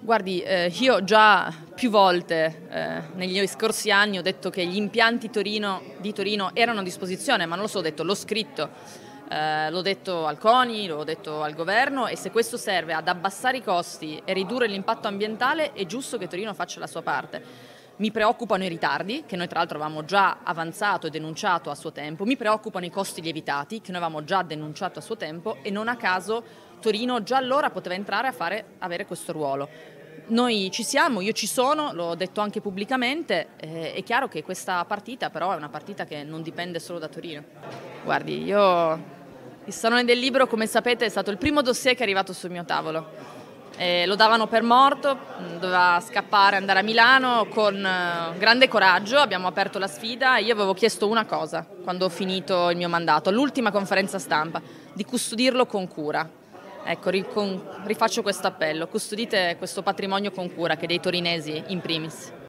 Guardi, io già più volte negli scorsi anni ho detto che gli impianti di Torino erano a disposizione, ma non lo so, ho detto, l'ho scritto, l'ho detto al CONI, l'ho detto al governo, e se questo serve ad abbassare i costi e ridurre l'impatto ambientale è giusto che Torino faccia la sua parte. Mi preoccupano i ritardi, che noi tra l'altro avevamo già avanzato e denunciato a suo tempo, mi preoccupano i costi lievitati, che noi avevamo già denunciato a suo tempo, e non a caso Torino già allora poteva entrare a avere questo ruolo. Noi ci siamo, io ci sono, l'ho detto anche pubblicamente, è chiaro che questa partita però è una partita che non dipende solo da Torino. Guardi, il Salone del Libro, come sapete, è stato il primo dossier che è arrivato sul mio tavolo. Lo davano per morto, doveva scappare, andare a Milano con grande coraggio, abbiamo aperto la sfida e io avevo chiesto una cosa quando ho finito il mio mandato, all'ultima conferenza stampa, di custodirlo con cura. Ecco, rifaccio questo appello, custodite questo patrimonio con cura, che è dei torinesi in primis.